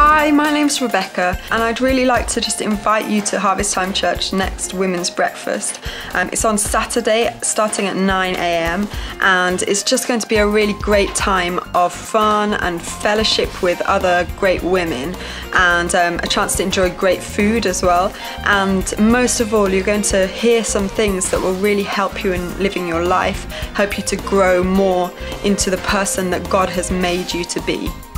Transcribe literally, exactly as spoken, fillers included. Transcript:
Hi, my name's Rebecca, and I'd really like to just invite you to Harvestime Church next Women's Breakfast. Um, it's on Saturday starting at nine a m and it's just going to be a really great time of fun and fellowship with other great women, and um, a chance to enjoy great food as well. And most of all, you're going to hear some things that will really help you in living your life, help you to grow more into the person that God has made you to be.